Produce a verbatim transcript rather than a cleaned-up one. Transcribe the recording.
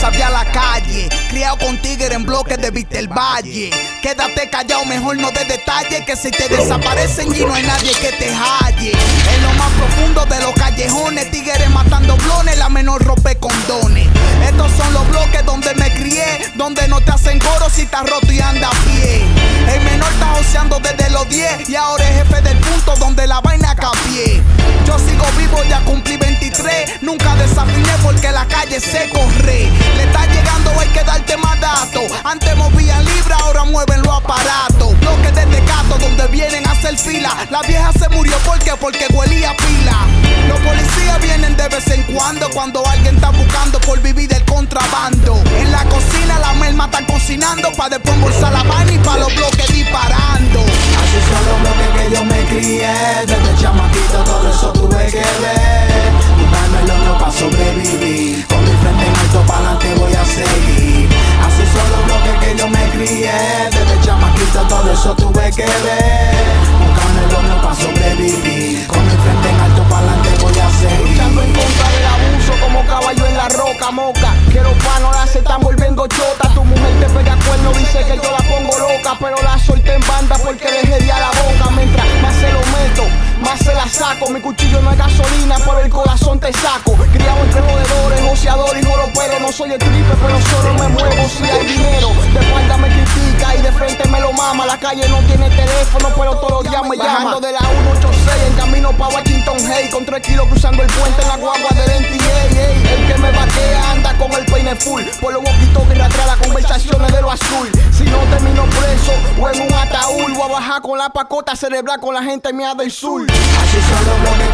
sabía la calle, criado con tigre en bloques de Víctor Valle. Quédate callado, mejor no de detalle, que si te desaparecen y no hay nadie que te halle. En lo más profundo de los callejones, tigres matando blones, la menor rompe condones. Estos son los bloques donde me crié, donde no te hacen coro si estás roto y anda a pie. El menor está joseando desde los diez y ahora es jefe del punto donde la vaina capié. Yo sigo vivo, ya cumplí veintitrés, nunca desafiné porque la calle se corre. Le está llegando, hay que darte más datos. Antes movían libre, ahora mueven los aparatos. Bloques de tecato donde vienen a hacer fila. La vieja se murió, ¿por qué? Porque huelía pila. Los policías vienen de vez en cuando, cuando alguien está buscando por vivir del contrabando. En la cocina la merma están cocinando, pa' después embolsar la vaina y pa' los bloques disparando. Así son los bloques que yo me crié, desde chamaquito todo eso tuve que ver. Buscarme el horno pa' sobrevivir, con mi frente en alto pa'lante voy a seguir. Así son los bloques que yo me crié, desde chamaquito todo eso tuve que ver. Buscarme el horno pa' sobrevivir, con mi frente en alto pa'lante voy a seguir. Luchando en contra del abuso como caballo en la roca, moca. Quiero pa' no la se están volviendo chota. Tu mujer te pega cuerno, dice que yo la pongo loca, pero la solté en banda porque dejé de a la boca. Mientras más se lo meto, más se la saco. Mi cuchillo no es gasolina, pero el corazón te saco. Criado entre jodedores, joseadores y joroperos. No soy el tripe, pero solo me muevo si hay dinero. De espalda me critica y de frente me lo mama. La calle no tiene teléfono, pero todos los días me llama. Bajando de la ciento ochenta y seis en camino pa' Washington Heights, con tres kilos cruzando el puente en la guagua del N T A. El que me baquea anda con el peine full, por los boquitos que rastrea las conversaciones de lo azul. Si no termino preso o en un ataúd, voy a bajar con la pacota cerebral con la gente mía del sur. Así son los bloques